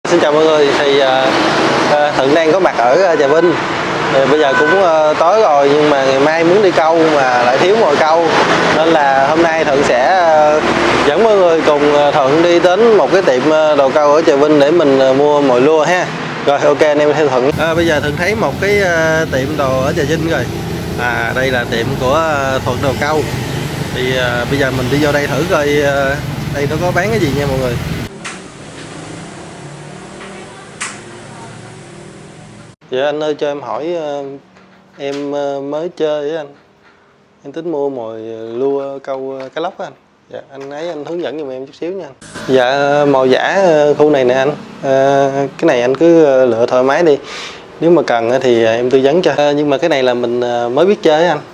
Xin chào mọi người, thì Thuận đang có mặt ở Trà Vinh. Bây giờ cũng tối rồi nhưng mà ngày mai muốn đi câu mà lại thiếu mồi câu, nên là hôm nay Thuận sẽ dẫn mọi người cùng Thuận đi đến một cái tiệm đồ câu ở Trà Vinh để mình mua mồi lua ha. Rồi ok, anh em theo Thuận. Bây giờ Thuận thấy một cái tiệm đồ ở Trà Vinh rồi. Đây là tiệm của Thuận đồ câu. Thì bây giờ mình đi vô đây thử coi đây nó có bán cái gì nha mọi người. Dạ anh ơi, cho em hỏi, em mới chơi với anh, em tính mua mồi lua câu cá lóc á anh. Dạ anh ấy anh hướng dẫn giùm em chút xíu nha anh. Dạ mồi giả khu này nè anh, cái này anh cứ lựa thoải mái đi, nếu mà cần thì em tư vấn cho. Nhưng mà cái này là mình mới biết chơi anh.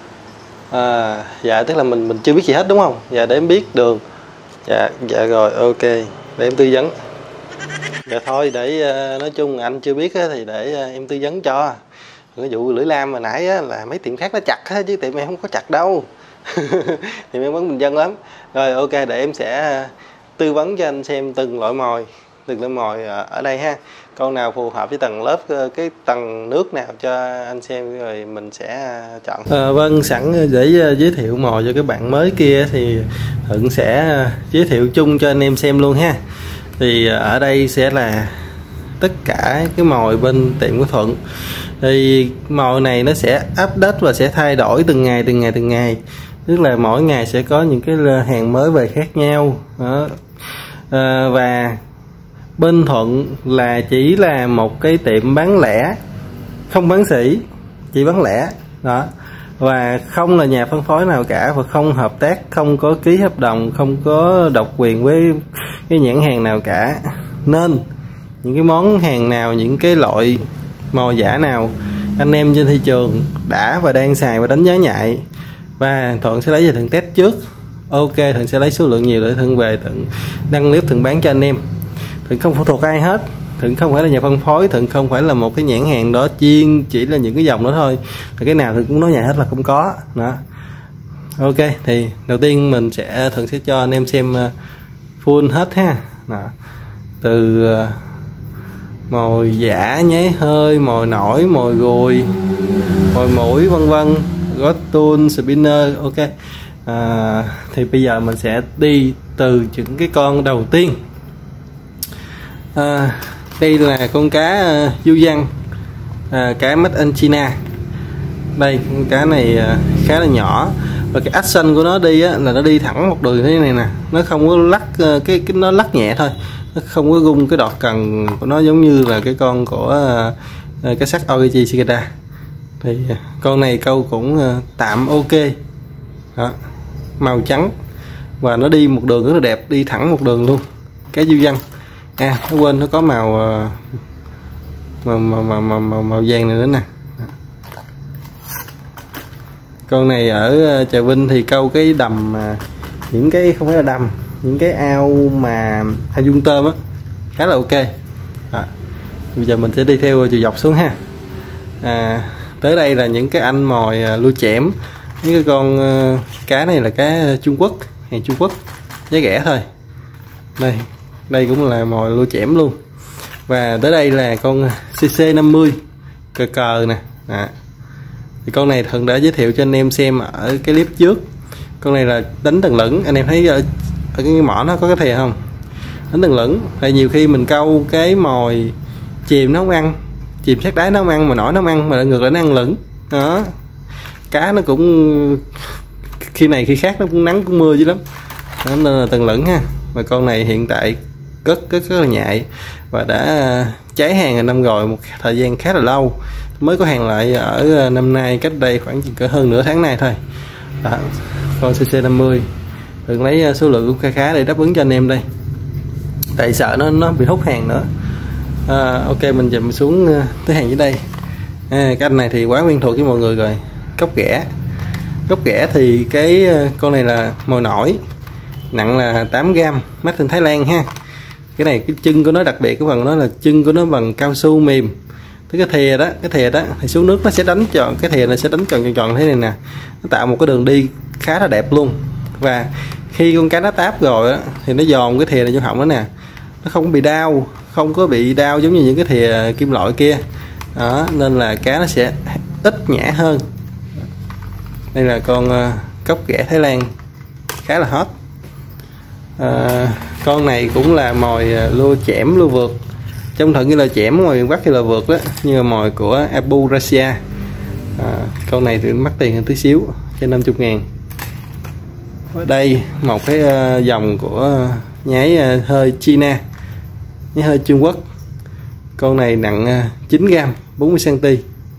Dạ tức là mình chưa biết gì hết đúng không? Dạ để em biết đường. Dạ rồi ok, để em tư vấn. Dạ thôi để nói chung anh chưa biết thì để em tư vấn cho. Cái vụ lưỡi lam mà nãy là mấy tiệm khác nó chặt chứ tiệm em không có chặt đâu. Tiệm em vẫn bình dân lắm. Rồi ok, để em sẽ tư vấn cho anh xem từng loại mồi ở đây ha. Con nào phù hợp với tầng lớp, cái tầng nước nào cho anh xem rồi mình sẽ chọn. Vâng, sẵn để giới thiệu mồi cho các bạn mới kia thì Thuận sẽ giới thiệu chung cho anh em xem luôn ha. Thì ở đây sẽ là tất cả cái mồi bên tiệm của Thuận. Thì mồi này nó sẽ update và sẽ thay đổi từng ngày. Tức là mỗi ngày sẽ có những cái hàng mới về khác nhau đó. Và bên Thuận là chỉ là một cái tiệm bán lẻ, không bán sỉ, chỉ bán lẻ đó. Và không là nhà phân phối nào cả, và không hợp tác, không có ký hợp đồng, không có độc quyền với cái nhãn hàng nào cả. Nên những cái món hàng nào, những cái loại mồi giả nào anh em trên thị trường đã và đang xài và đánh giá nhạy, và Thuận sẽ lấy về Thuận test trước. Ok, Thuận sẽ lấy số lượng nhiều để Thuận về Thuận đăng clip Thuận bán cho anh em. Thuận không phụ thuộc ai hết, Thuận không phải là nhà phân phối, Thuận không phải là một cái nhãn hàng đó chuyên chỉ là những cái dòng đó thôi. Và cái nào Thuận cũng nói nhà hết là không có đó. Ok, thì đầu tiên mình Thuận sẽ cho anh em xem full hết ha đó. Từ mồi giả, nháy hơi, mồi nổi, mồi gùi, mồi mũi vân vân, gót tool, spinner. Ok, thì bây giờ mình sẽ đi từ những cái con đầu tiên. Đây là con cá du văn, cá made in China. Đây con cá này khá là nhỏ, và cái action của nó đi là nó đi thẳng một đường thế này nè, nó không có lắc, nó lắc nhẹ thôi, nó không có rung cái đọt cần của nó giống như là cái con của cái sắt Origi Cicada. Thì con này câu cũng tạm ok đó, màu trắng và nó đi một đường rất là đẹp, đi thẳng một đường luôn. Cá du văn, nó quên nó có màu vàng này nữa nè. Con này ở Trà Vinh thì câu cái đầm, những cái không phải là đầm, những cái ao mà ao vuông tôm á, khá là ok. Bây giờ mình sẽ đi theo chiều dọc xuống ha. Tới đây là những cái anh mồi lua chẻm. Những cái con cá này là cá Trung Quốc, hàng Trung Quốc, giá rẻ thôi. Đây cũng là mồi lua chẻm luôn. Và tới đây là con CC50 cờ nè. Thì con này Thuận đã giới thiệu cho anh em xem ở cái clip trước. Con này là đánh tầng lửng, anh em thấy ở cái mỏ nó có cái thìa không, đánh tầng lửng. Tại nhiều khi mình câu cái mồi chìm nó không ăn, chìm sát đáy nó không ăn, mà nổi nó không ăn, mà ngược lại nó ăn lửng đó. Cá nó cũng khi này khi khác nó cũng nắng cũng mưa dữ lắm đó, nên là tầng lửng ha. Và con này hiện tại rất là nhạy và đã cháy hàng năm rồi, một thời gian khá là lâu, mới có hàng lại ở năm nay, cách đây khoảng cỡ hơn nửa tháng nay thôi đó. Con CC50 đừng lấy số lượng cũng khá để đáp ứng cho anh em đây, tại sợ nó bị hút hàng nữa. Ok, mình dùm xuống tới hàng dưới đây. Cái anh này thì quá quen thuộc với mọi người rồi, cốc ghẻ thì cái con này là mồi nổi, nặng là 8g, made in Thái Lan ha. Cái này cái chân của nó đặc biệt, cái phần nó là chân của nó bằng cao su mềm. Cái thìa đó thì xuống nước nó sẽ đánh tròn, cái thìa này sẽ đánh tròn thế này nè, nó tạo một cái đường đi khá là đẹp luôn. Và khi con cá nó táp rồi á, thì nó dồn cái thìa này vô họng nó nè, nó không bị đau, không có bị đau giống như những cái thìa kim loại kia đó, nên là cá nó sẽ ít nhả hơn. Đây là con cóc ghẻ Thái Lan khá là hot. Con này cũng là mồi lua chẻm lua vượt, trong thuận như là chẻm, ngoài miền Bắc thì là vượt đó, nhưng mà mồi của Abu Rasia. Con này thì mắc tiền hơn tí xíu, trên 50.000. Ở đây một cái dòng của nhái hơi China, nhái hơi Trung Quốc. Con này nặng 9g, 40cm,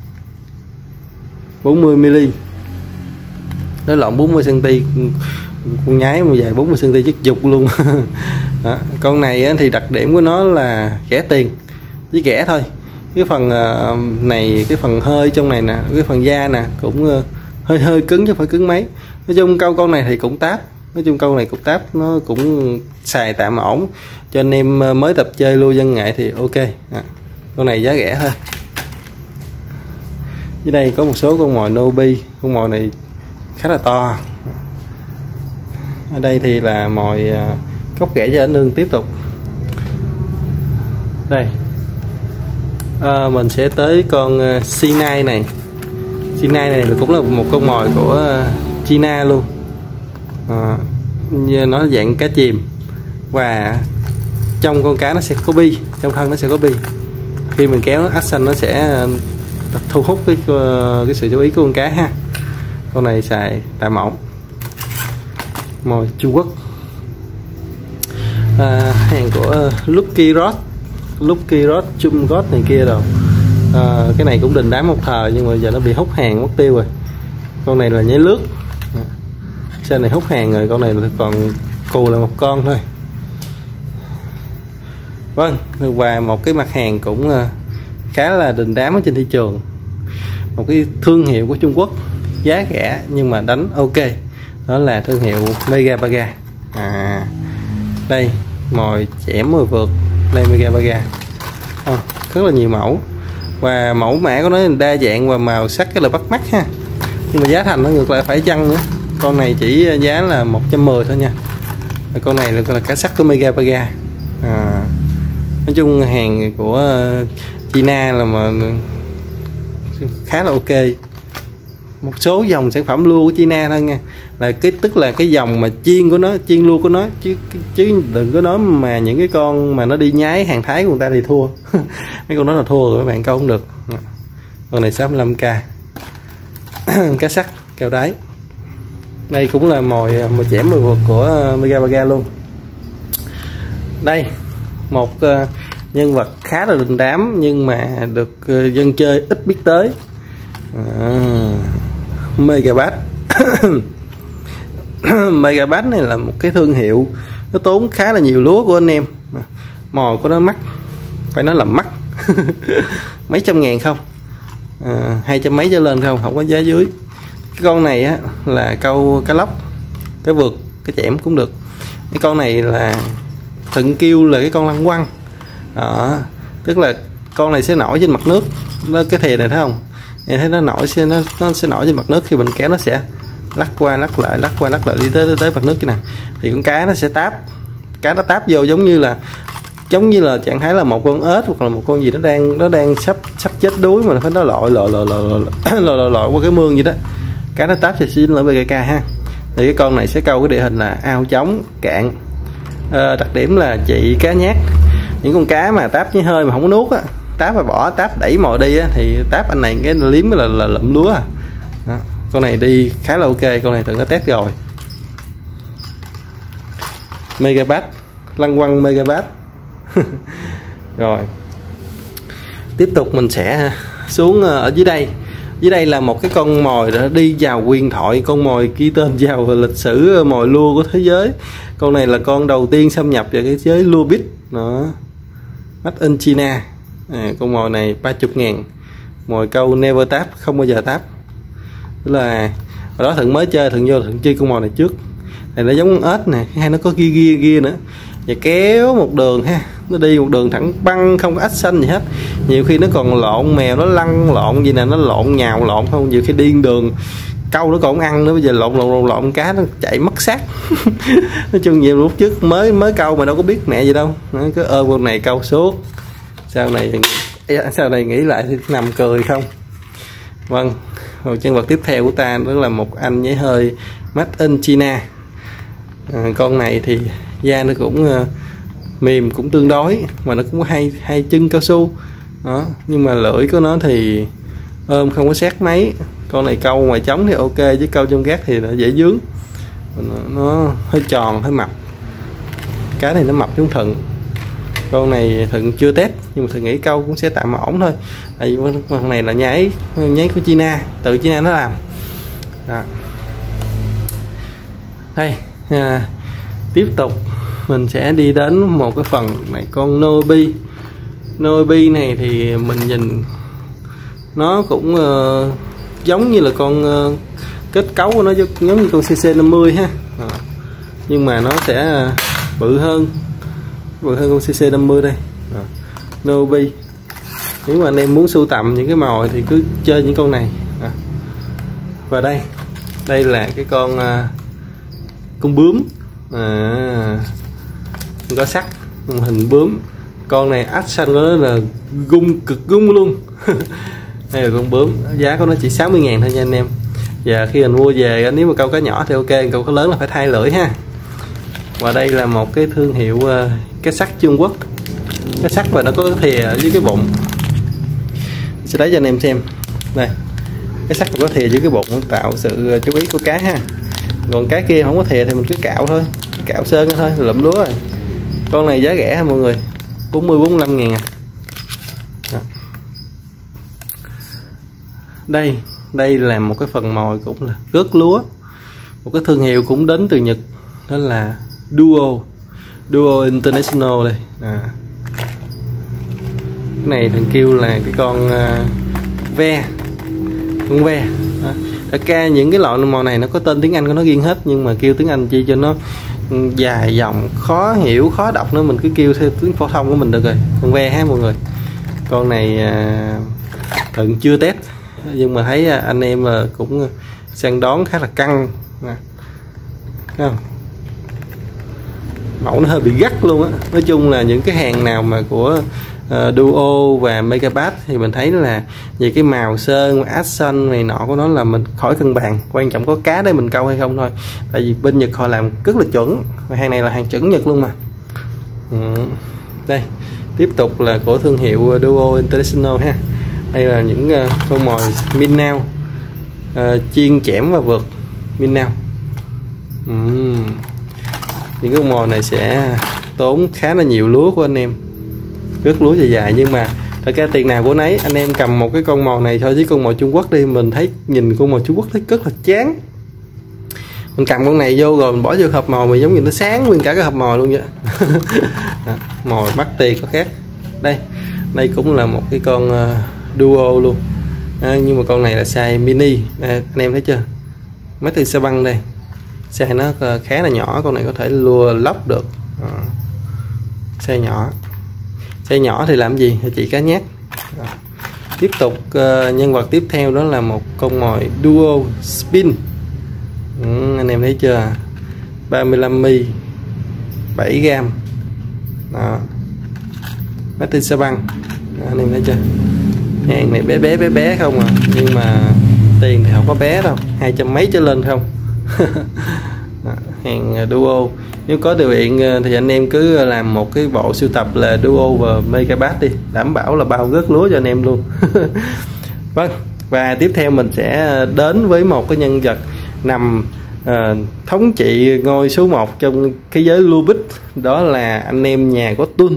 40mm, nó lộn 40cm, con nhái mà dài 40cm chắc dục luôn. Đó. Con này thì đặc điểm của nó là rẻ tiền, chỉ rẻ thôi. Cái phần này, cái phần hơi trong này nè, cái phần da nè cũng hơi cứng chứ không phải cứng mấy. Nói chung con này thì cũng táp, nói chung con này cũng táp, nó cũng xài tạm ổn cho anh em mới tập chơi lua văn nghệ thì ok. Con này giá rẻ thôi. Dưới đây có một số con mồi Nobi, con mồi này khá là to. Ở đây thì là mồi cóc ghẻ cho anh Nương tiếp tục. Đây mình sẽ tới con C9 này. C9 này cũng là một con mồi của China luôn. Nó dạng cá chìm và trong con cá nó sẽ có bi, trong thân nó sẽ có bi. Khi mình kéo nó action nó sẽ thu hút cái sự chú ý của con cá ha. Con này xài tạm ổn, mồi Trung Quốc. Hàng của Lucky Rod, Chum God này kia rồi. Cái này cũng đình đám một thời nhưng mà giờ nó bị hút hàng mất tiêu rồi. Con này là nhái lướt, trên này hút hàng rồi, con này còn cù là một con thôi. Vâng, và một cái mặt hàng cũng khá là đình đám ở trên thị trường, một cái thương hiệu của Trung Quốc, giá rẻ nhưng mà đánh ok, đó là thương hiệu Megabaga. Đây mồi chẻm mồi vượt, đây Megabaga. Rất là nhiều mẫu và mẫu mã của nó đa dạng và màu sắc rất là bắt mắt ha, nhưng mà giá thành nó ngược lại phải chăng nữa. Con này chỉ giá là 110 thôi nha. Con này là cá sắt của Megabaga. Nói chung hàng của China là mà khá là ok. Một số dòng sản phẩm lua của China thôi nha, là tức là cái dòng mà chiên của nó, chiên lua của nó, chứ đừng có nói mà những cái con mà nó đi nhái hàng Thái của người ta thì thua. Mấy con đó là thua rồi các bạn, câu không được. Con này 65k. Cá sắt keo đáy. Đây cũng là mồi chẻm mồi vượt của Megabaga luôn. Đây một nhân vật khá là đình đám nhưng mà được dân chơi ít biết tới. Megabass. Megabass này là một cái thương hiệu nó tốn khá là nhiều lúa của anh em. Mồi của nó mắc, phải nói là mắc. Mấy trăm ngàn không, 200 mấy trở lên không có giá dưới. Cái con này á là câu cá lóc, cá vượt, cái chẻm cũng được. Cái con này là thận kêu là cái con lăng quăng đó, tức là con này sẽ nổi trên mặt nước. Cái thìa này thấy không, em thấy nó nổi, nó sẽ nổi trên mặt nước, khi mình kéo nó sẽ lắc qua lắc lại đi tới mặt nước cái này, thì con cá nó sẽ táp, cá nó táp vô giống như là trạng thái là một con ếch hoặc là một con gì nó đang sắp chết đuối mà nó phải nó lội qua cái mương gì đó, cá nó táp thì xin lại BKK ha. Thì cái con này sẽ câu cái địa hình là ao trống cạn. Đặc điểm là chị cá nhát, những con cá mà táp với hơi mà không có nuốt á, táp và bỏ, táp đẩy mồi đi á, thì táp anh này cái liếm là lụm lúa à. Đó. Con này đi khá là ok, con này từng có test rồi. Megabass, lăng quăng Megabass. Rồi tiếp tục mình sẽ xuống ở dưới đây. Dưới đây là một cái con mồi đã đi vào huyền thoại, con mồi ghi tên vào lịch sử mồi lua của thế giới. Con này là con đầu tiên xâm nhập vào cái giới lua bit nó, made in China. Con mồi này 30.000, mồi câu never tap, không bao giờ tap. Tức là hồi đó Thuận mới chơi, Thuận vô Thuận chơi con mồi này trước. Này nó giống con ếch nè, hay nó có kia nữa, và kéo một đường ha, nó đi một đường thẳng băng, không có ách xanh gì hết. Nhiều khi nó còn lộn mèo, nó lăn lộn gì nè, nó lộn nhào lộn không, nhiều khi điên đường câu nó còn không ăn nữa, bây giờ lộn cá nó chạy mất xác. Nói chung nhiều lúc trước mới câu mà đâu có biết mẹ gì đâu, nó cứ ôm con này câu suốt, sau này nghĩ lại thì nằm cười không. Vâng, rồi nhân vật tiếp theo của ta đó là một anh nhảy hơi made in China. Con này thì da nó cũng mềm, cũng tương đối, mà nó cũng có hai chân cao su đó, nhưng mà lưỡi của nó thì ôm không có sát mấy. Con này câu ngoài trống thì ok, chứ câu trong gác thì nó dễ dướng, nó hơi tròn hơi mập. Cái này nó mập giống thận. Con này thận chưa test nhưng mà thận nghĩ câu cũng sẽ tạm ổn thôi, tại vì con này là nháy của China, tự China nó làm đó. Đây tiếp tục mình sẽ đi đến một cái phần này, con Nobi này thì mình nhìn nó cũng giống như là con kết cấu của nó giống như con CC50 ha, nhưng mà nó sẽ bự hơn con CC50 đây. Nobi, nếu mà anh em muốn sưu tầm những cái mồi thì cứ chơi những con này. Và đây là cái con bướm, có sắt, hình bướm. Con này action của nó là cực gung luôn. Đây là con bướm, giá của nó chỉ 60.000 thôi nha anh em. Và khi mình mua về, nếu mà câu cá nhỏ thì ok, câu cá lớn là phải thay lưỡi ha. Và đây là một cái thương hiệu cái sắt Trung Quốc, cái sắt và nó có cái thìa ở dưới cái bụng. Sẽ lấy cho anh em xem. Đây, cái sắt có thìa dưới cái bụng tạo sự chú ý của cá ha. Còn cái kia không có thìa thì mình cứ cạo thôi, cạo sơn thôi, lụm lúa rồi. Con này giá rẻ ha mọi người, 40-45.000 à. Đây là một cái phần mồi cũng là gớt lúa, một cái thương hiệu cũng đến từ Nhật, đó là Duo International đây. Cái này thằng kêu là cái con ve. Thật ra những cái loại mồi này nó có tên tiếng Anh của nó riêng hết, nhưng mà kêu tiếng Anh chi cho nó dài dòng, khó hiểu, khó đọc nữa, mình cứ kêu theo tiếng phổ thông của mình được rồi. Con ve ha mọi người. Con này thận chưa test, nhưng mà thấy anh em cũng săn đón khá là căng. Thấy không? Mẫu nó hơi bị gắt luôn á. Nói chung là những cái hàng nào mà của Duo và Megabass thì mình thấy là về cái màu sơn, action này nọ của nó là mình khỏi cân bàn, quan trọng có cá để mình câu hay không thôi. Tại vì bên Nhật họ làm rất là chuẩn, và hàng này là hàng chuẩn Nhật luôn mà. Đây tiếp tục là của thương hiệu Duo International ha. Đây là những con mồi Minnow, chiên chẻm và vượt Minnow. Những con mồi này sẽ tốn khá là nhiều lúa của anh em, rất lúa dài, nhưng mà thật ra tiền nào của nấy. Anh em cầm một cái con mồi này thôi với con mồi Trung Quốc đi, mình thấy nhìn con mồi Trung Quốc thấy rất là chán. Mình cầm con này vô rồi mình bỏ vô hộp mồi mà giống như nó sáng nguyên cả cái hộp mồi luôn vậy. Mồi mắc tiền có khác. Đây cũng là một cái con Duo luôn, nhưng mà con này là size mini. Anh em thấy chưa, mấy từ sa băng đây, size nó khá là nhỏ, con này có thể lua lóc được. Size nhỏ thì làm gì, thì chỉ cá nhát. Tiếp tục nhân vật tiếp theo đó là một con mồi Duo Spin. Anh em thấy chưa, 35mm, 7g đó, mấy từ sa băng. Anh em thấy chưa, hàng này bé không à, nhưng mà tiền thì không có bé đâu, 200 mấy trở lên không. Hàng Duo, nếu có điều kiện thì anh em cứ làm một cái bộ sưu tập là Duo và Megabass đi, đảm bảo là bao gớt lúa cho anh em luôn. Vâng, và tiếp theo mình sẽ đến với một cái nhân vật nằm thống trị ngôi số 1 trong thế giới Lubic, đó là anh em nhà Gotoon.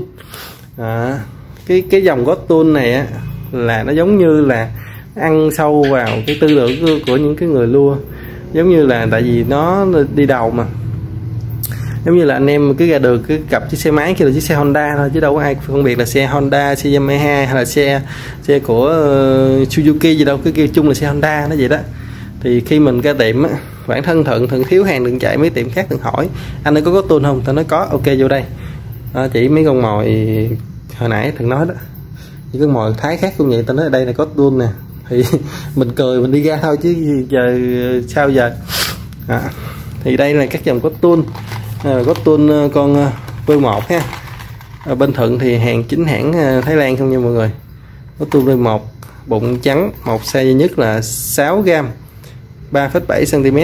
Cái dòng Gotoon này á, là nó giống như là ăn sâu vào cái tư tưởng của những cái người lua, giống như là tại vì nó đi đầu mà, giống như là anh em cứ ra đường cứ gặp chiếc xe máy kia là chiếc xe Honda thôi, chứ đâu có ai phân biệt là xe Honda, xe Yamaha hay là xe của Suzuki gì đâu, cứ kêu chung là xe Honda nó vậy đó. Thì khi mình ra tiệm á, bản thân Thuận thiếu hàng đừng chạy mấy tiệm khác đừng hỏi anh ấy có Gotoon không, tao nói có, ok vô đây. Chỉ mấy con mồi hồi nãy Thuận nói đó, những con mồi Thái khác cũng vậy, tao nói ở đây là Gotoon nè, thì mình cười mình đi ra thôi chứ giờ sao giờ. Thì đây là các dòng có tuôn, có tuôn con V1 ha. Ở bên Thuận thì hàng chính hãng Thái Lan không nha mọi người. Có tuôn V1 bụng trắng, một size duy nhất là 6g, 3,7 cm.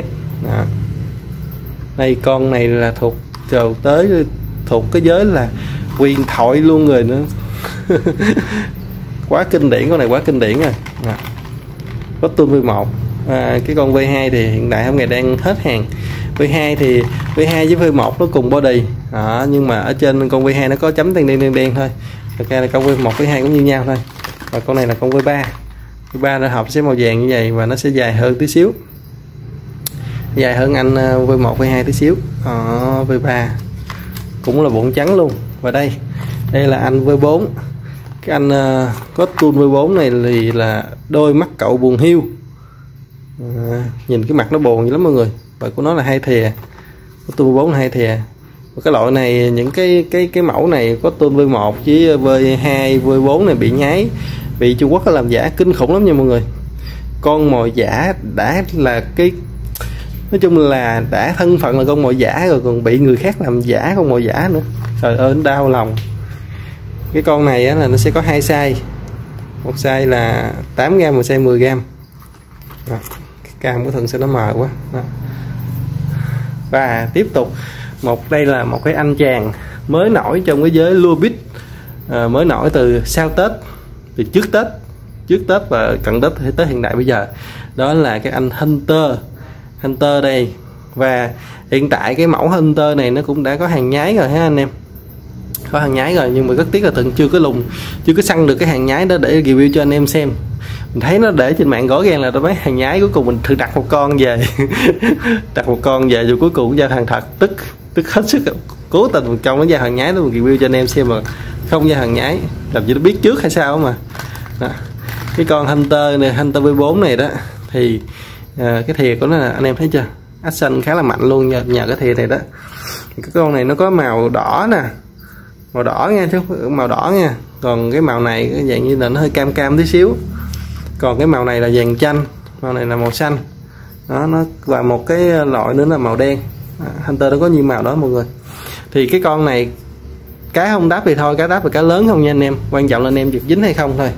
Đây con này là thuộc thuộc cái giới là huyền thoại luôn rồi nữa. Quá kinh điển, con này quá kinh điển rồi. Có tuôn V1. Cái con V2 thì hiện tại hôm nay đang hết hàng. V2 thì V2 với V1 nó cùng body nhưng mà ở trên con V2 nó có chấm đen thôi. Thực ra là con V1 V2 cũng như nhau thôi. Và con này là con V3. V3 nó hộp sẽ màu vàng như vậy và nó sẽ dài hơn tí xíu, dài hơn anh V1 V2 tí xíu. V3 cũng là bụng trắng luôn. Và đây là anh V4. Cái anh có tool V4 này thì là đôi mắt cậu buồn hiu. Nhìn cái mặt nó buồn dữ lắm mọi người. Và của nó là 2 thìa, có tool V4 là 2 thìa. Và cái loại này những cái mẫu này có tool V1 với V2 V4 này bị nháy, bị Trung Quốc làm giả kinh khủng lắm nha mọi người. Con mồi giả đã là cái, nói chung là đã thân phận là con mồi giả rồi còn bị người khác làm giả con mồi giả nữa, trời ơi nó đau lòng. Cái con này á, là nó sẽ có 2 size, một size là 8g, một size 10g. Cái cam của Thuận sẽ nó mờ quá. Và tiếp tục đây là một cái anh chàng mới nổi trong cái giới lua bit, mới nổi từ sau Tết, từ trước Tết và cận Tết tới hiện đại bây giờ. Đó là cái anh Hunter đây. Và hiện tại cái mẫu Hunter này nó cũng đã có hàng nhái rồi ha anh em, có hàng nhái rồi, nhưng mà rất tiếc là Thuận chưa có săn được cái hàng nhái đó để review cho anh em xem. Mình thấy nó để trên mạng rõ ràng là mấy hàng nhái, cuối cùng mình thử đặt một con về đặt một con về rồi cuối cùng ra hàng thật, tức hết sức, cố tình mình trong nó ra hàng nhái đó mình review cho anh em xem mà không ra hàng nhái, làm gì nó biết trước hay sao mà. Đó. Cái con Hunter này, Hunter V4 này đó thì cái thìa của nó là anh em thấy chưa, action khá là mạnh luôn nhờ cái thìa này đó. Cái con này nó có màu đỏ nè, màu đỏ nha chứ màu đỏ nha, còn cái màu này cái dạng như là nó hơi cam tí xíu, còn cái màu này là vàng chanh, màu này là màu xanh đó, nó và một cái loại nữa là màu đen. Hunter nó có nhiều màu đó mọi người. Thì cái con này cá không đáp thì thôi, cá đáp là cá lớn không nha anh em, quan trọng là anh em giật dính hay không thôi.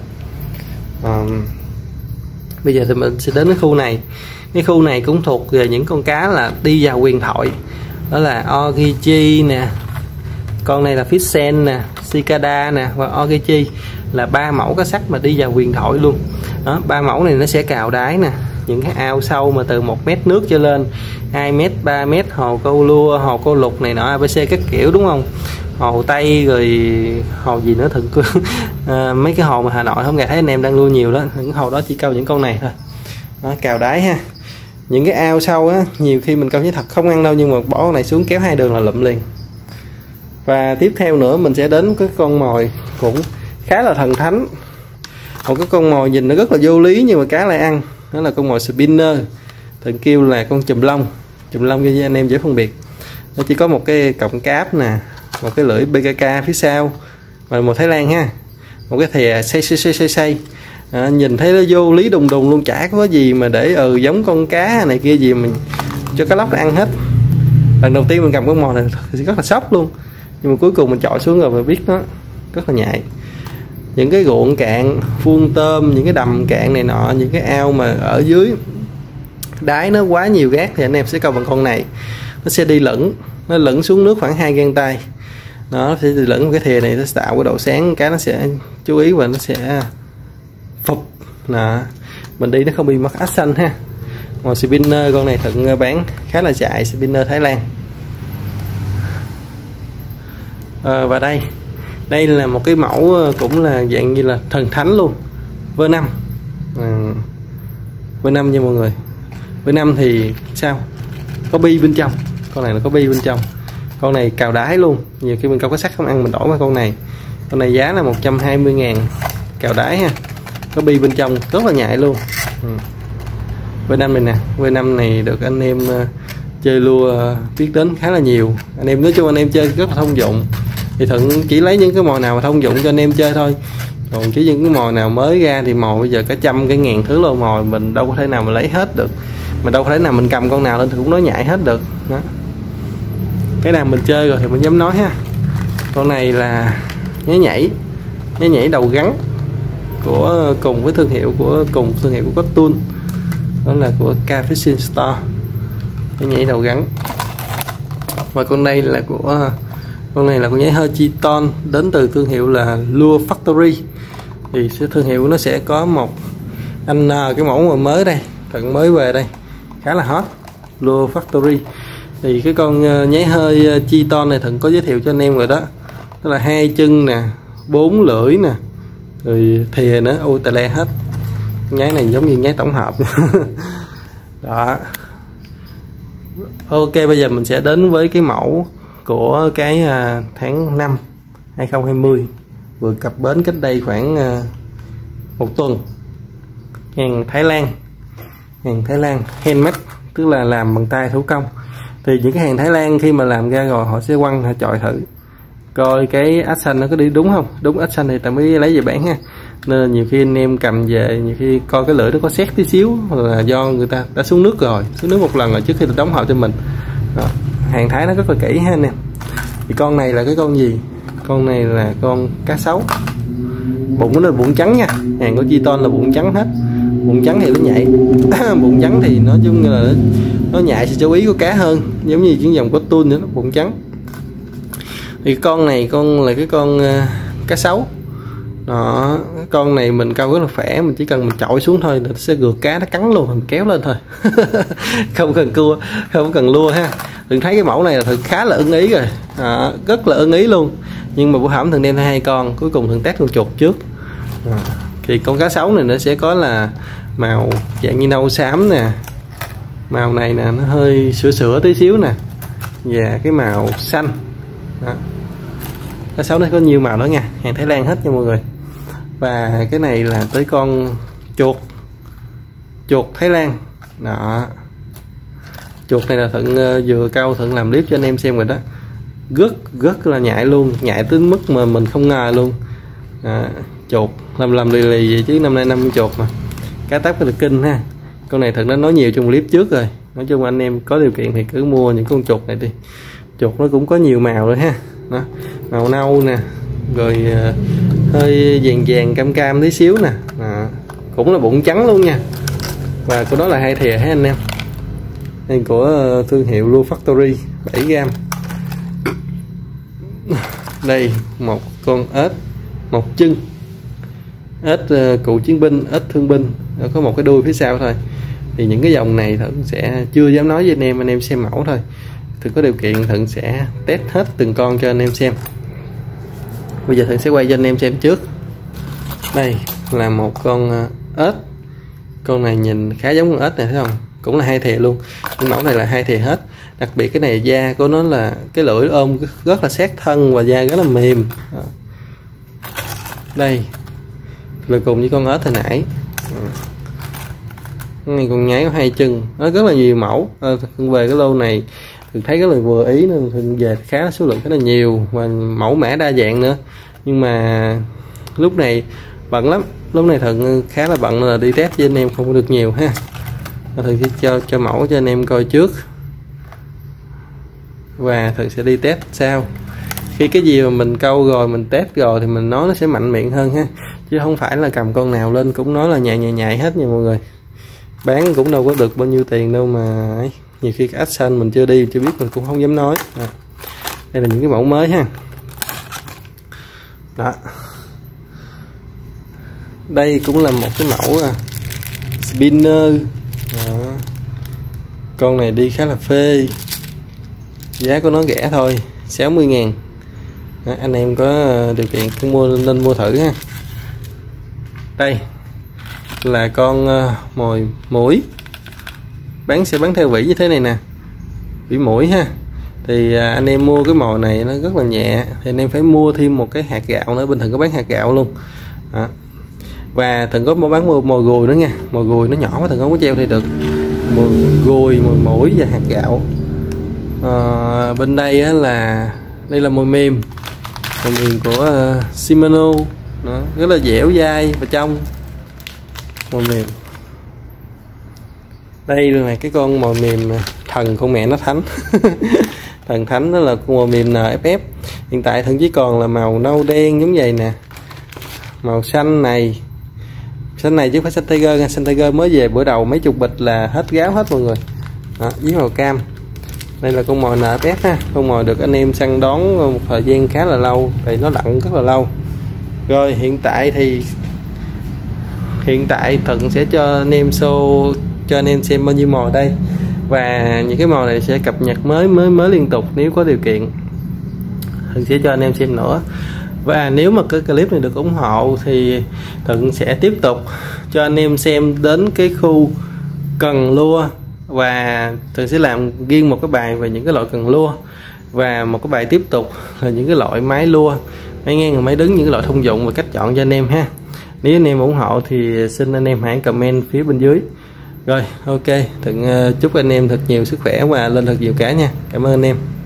Bây giờ thì mình sẽ đến cái khu này. Cái khu này cũng thuộc về những con cá là đi vào huyền thoại, đó là Ogechi nè, con này là Fishsen nè, Cicada nè và Ogechi, là 3 mẫu cá sắt mà đi vào huyền thoại luôn đó. 3 mẫu này nó sẽ cào đáy nè, những cái ao sâu mà từ 1 mét nước trở lên, 2 mét, 3 mét, hồ câu lua, hồ câu lục này nọ ABC các kiểu đúng không, hồ Tây rồi hồ gì nữa Thuận mấy cái hồ mà Hà Nội không nghe thấy anh em đang nuôi nhiều đó, những hồ đó chỉ câu những con này thôi đó, cào đáy ha. Những cái ao sâu á nhiều khi mình câu với thật không ăn đâu, nhưng mà bỏ con này xuống kéo 2 đường là lụm liền. Và tiếp theo nữa mình sẽ đến cái con mồi cũng khá là thần thánh, một cái con mồi nhìn nó rất là vô lý nhưng mà cá lại ăn, đó là con mồi spinner. Thường kêu là con chùm lông cho anh em dễ phân biệt. Nó chỉ có một cái cọng cáp nè, một cái lưỡi BKK phía sau và một Thái Lan ha, một cái thìa xây nhìn thấy nó vô lý đùng luôn, chả có gì mà để giống con cá này kia gì mình cho cá lóc ăn hết. Lần đầu tiên mình cầm con mồi này thì rất là sốc luôn, nhưng mà cuối cùng mình chọi xuống rồi mình biết nó rất là nhạy. Những cái ruộng cạn vuông tôm, những cái đầm cạn này nọ, những cái ao mà ở dưới đáy nó quá nhiều gác thì anh em sẽ câu bằng con này. Nó sẽ đi lẫn, nó lẫn xuống nước khoảng 2 gang tay, nó sẽ đi lẫn cái thìa này, nó sẽ tạo cái độ sáng, cá nó sẽ chú ý và nó sẽ phục nè, mình đi nó không bị mất action ha. Còn spinner con này Thuận bán khá là chạy, spinner Thái Lan. Và đây là một cái mẫu cũng là dạng như là thần thánh luôn, V5 V5 nha mọi người. V5 thì sao, có bi bên trong, con này là có bi bên trong, con này cào đáy luôn, nhiều khi mình câu cá sắt không ăn mình đổi qua con này giá là 120.000 cào đáy ha, có bi bên trong rất là nhạy luôn. V5 này nè, V5 này được anh em chơi lua biết đến khá là nhiều, anh em nói chung anh em chơi rất là thông dụng, thì Thuận chỉ lấy những cái mồi nào mà thông dụng cho anh em chơi thôi. Còn chứ những cái mồi nào mới ra thì mồi bây giờ cả trăm cái ngàn thứ lô mồi, mình đâu có thể nào mà lấy hết được, mình đâu có thể nào mình cầm con nào lên thì cũng nói nhại hết được đó. Cái nào mình chơi rồi thì mình dám nói ha. Con này là nhái nhảy đầu gắn của cùng thương hiệu của Cotton, đó là của K Fishing Store, nhái nhảy đầu gắn. Và con này là của nhái hơi Chiton, đến từ thương hiệu là Lure Factory. Thì thương hiệu nó sẽ có một cái mẫu mà mới đây, Thuận mới về đây, khá là hot, Lure Factory. Thì cái con nháy hơi Chiton này Thuận có giới thiệu cho anh em rồi đó, đó là 2 chân nè, 4 lưỡi nè, rồi thìa nữa, ôi tà le hết. Nháy này giống như nháy tổng hợp đó. Ok, bây giờ mình sẽ đến với cái mẫu của cái tháng 5 2020 vừa cập bến cách đây khoảng 1 tuần. Hàng Thái Lan handmade, tức là làm bằng tay thủ công. Thì những cái hàng Thái Lan khi mà làm ra rồi họ sẽ quăng, họ chọi thử coi cái action nó có đi đúng không, đúng action thì ta mới lấy về bán ha. Nên nhiều khi anh em cầm về, nhiều khi coi cái lưỡi nó có xét tí xíu, hoặc là do người ta đã xuống nước một lần rồi trước khi đóng hộp cho mình đó. Hàng Thái nó rất là kỹ ha anh em. Thì con này là cái con gì? Con này là con cá sấu, bụng nó là bụng trắng nha, hàng của Chiton là bụng trắng hết. Bụng trắng thì nó nhạy bụng trắng thì nói chung là nó nhạy sự chú ý của cá hơn, giống như những dòng Cotton nữa, bụng trắng. Thì con này là cái con cá sấu đó. Con này mình câu rất là khỏe, mình chỉ cần mình chọi xuống thôi nó sẽ gượt cá, nó cắn luôn, mình kéo lên thôi không cần cua, không cần lua ha. Đừng thấy cái mẫu này là Thường khá là ưng ý rồi, rất là ưng ý luôn. Nhưng mà bữa hổm Thường đem theo 2 con, cuối cùng Thường test con chuột trước. Thì con cá sấu này nó sẽ có là màu dạng như nâu xám nè, màu này nè nó hơi sữa tí xíu nè, và cái màu xanh đó. Cá sấu này có nhiều màu đó nha, hàng Thái Lan hết nha mọi người. Và cái này là tới con chuột Thái Lan đó. Chuột này là Thuận vừa câu Thuận làm clip cho anh em xem rồi đó, rất là nhạy luôn, nhạy tới mức mà mình không ngờ luôn đó. Chuột làm lì vậy chứ năm nay năm chuột mà, cá táp cái được kinh ha. Con này Thuận đã nói nhiều trong clip trước rồi. Nói chung anh em có điều kiện thì cứ mua những con chuột này đi. Chuột nó cũng có nhiều màu rồi ha đó. Màu nâu nè, rồi hơi vàng cam tí xíu nè, cũng là bụng trắng luôn nha. Và của đó là 2 thìa ha anh em. Đây của thương hiệu Lure Factory 7g. Đây một con ếch, một chân ếch cựu chiến binh, ếch thương binh, có một cái đuôi phía sau thôi. Thì những cái dòng này Thuận sẽ chưa dám nói với anh em xem mẫu thôi. Thuận có điều kiện Thuận sẽ test hết từng con cho anh em xem. Bây giờ Thuận sẽ quay cho anh em xem trước. Đây là một con ếch. Con này nhìn khá giống con ếch này thấy không? Cũng là 2 thìa luôn. Nhưng mẫu này là 2 thìa hết. Đặc biệt cái này da của nó là cái lưỡi ôm rất là sát thân và da rất là mềm. Đây là cùng với con ếch hồi nãy. Cái này còn nháy có 2 chân, nó rất là nhiều mẫu. Về cái lô này Thường thấy rất là vừa ý nên Thường về khá số lượng khá là nhiều và mẫu mã đa dạng nữa. Nhưng mà lúc này bận lắm, lúc này Thuận khá là bận là đi test với anh em không có được nhiều ha. Thuận sẽ cho mẫu cho anh em coi trước và Thuận sẽ đi test sau. Khi cái gì mà mình câu rồi, mình test rồi thì mình nói nó sẽ mạnh miệng hơn ha, chứ không phải là cầm con nào lên cũng nói là nhạy hết nha mọi người. Bán cũng đâu có được bao nhiêu tiền đâu mà ấy. Nhiều khi cái action mình chưa đi chưa biết mình cũng không dám nói. Đây là những cái mẫu mới ha đó. Đây cũng là một cái mẫu spinner đó. Con này đi khá là phê, giá của nó rẻ thôi 60.000 đó. Anh em có điều kiện cứ nên mua thử ha. Đây là con mồi mũi, sẽ bán theo vỉ như thế này nè, vỉ mũi ha. Thì anh em mua cái mồi này nó rất là nhẹ, thì anh em phải mua thêm một cái hạt gạo nữa, bình thường có bán hạt gạo luôn đó. Và Thường có bán mồi gùi nữa nha, mồi gùi nó nhỏ quá Thường không có treo thì được. Mồi gùi, mồi mũi và hạt gạo. Bên đây là mồi mềm của Shimano Đó, rất là dẻo dai và trong, mồi mềm. Đây là cái con mồi mềm thần con mẹ nó Thánh. Thần Thánh đó là con mồi mềm NFF. Hiện tại Thuận chỉ còn là màu nâu đen giống vậy nè, màu xanh này chứ không phải xanh Tiger nha. Xanh Tiger mới về bữa đầu mấy chục bịch là hết gáo hết mọi người. Đó, với màu cam. Đây là con mồi NFF ha, con mồi được anh em săn đón một thời gian khá là lâu, vì nó lặn rất là lâu. Rồi hiện tại Thuận sẽ cho anh em cho anh em xem bao nhiêu mồi đây, và những cái mồi này sẽ cập nhật mới liên tục nếu có điều kiện. Thuận sẽ cho anh em xem nữa, và nếu mà cái clip này được ủng hộ thì Thuận sẽ tiếp tục cho anh em xem đến cái khu cần lua, và Thuận sẽ làm riêng một cái bài về những cái loại cần lua, và một cái bài tiếp tục là những cái loại máy lua, máy ngang và máy đứng, những cái loại thông dụng và cách chọn cho anh em ha. Nếu anh em ủng hộ thì xin anh em hãy comment phía bên dưới. Rồi ok, Thuận chúc anh em thật nhiều sức khỏe và lên thật nhiều cá nha. Cảm ơn anh em.